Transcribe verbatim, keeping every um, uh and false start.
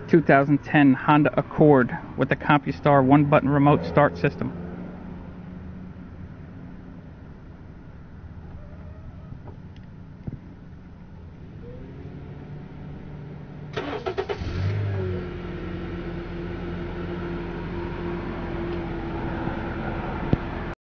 two thousand ten Honda Accord with the CompuStar one-button remote start system.